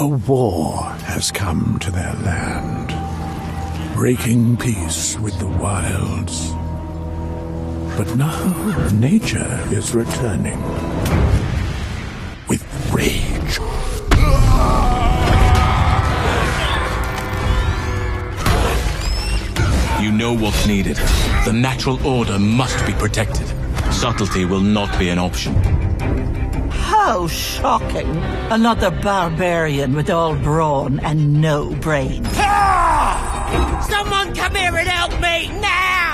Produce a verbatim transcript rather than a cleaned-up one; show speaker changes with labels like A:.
A: A war has come to their land, breaking peace with the wilds. But now nature is returning with rage.
B: You know what's needed. The natural order must be protected. Subtlety will not be an option.
C: How shocking. Another barbarian with all brawn and no brains.
D: Ah! Someone come here and help me now!